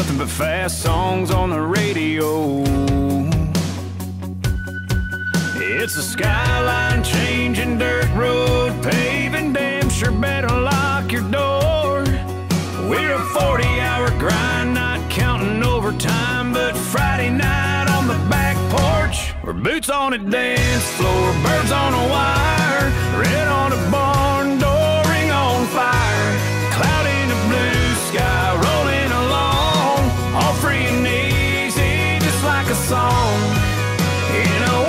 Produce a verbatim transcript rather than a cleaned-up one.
nothing but fast songs on the radio. It's a skyline changing, dirt road paving, damn sure better lock your door. We're a forty hour grind, not counting overtime, but Friday night on the back porch, we're boots on a dance floor, birds on a wire, red on a barn door, ring on fire, cloud in the blue sky, rolling along, all free and easy, just like a song. In a